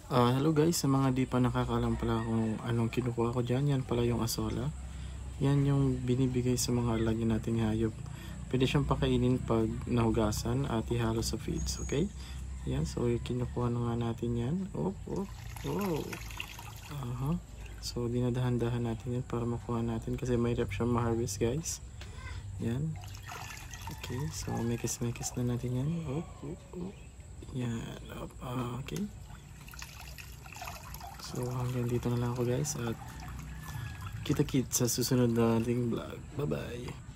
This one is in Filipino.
Hello guys, sa mga di pa nakakaalam pala kung anong kinukuha ko dyan, yan pala yung asola. Yan yung binibigay sa mga alaga nating hayop. Pwede siyang pakainin pag nahugasan at ihalo sa feeds, okay? Yan, so kinukuha na nga natin yan. Oh, oh, oh. So dinadahan-dahan natin yan para makuha natin kasi may rep siyang ma-harvest guys. Yan. Okay, so mekis-mekis na natin yan. Oh, oh, oh. Yan, okay. So hanggang dito na lang ako guys at kita-kits sa susunod na ating vlog. Bye bye.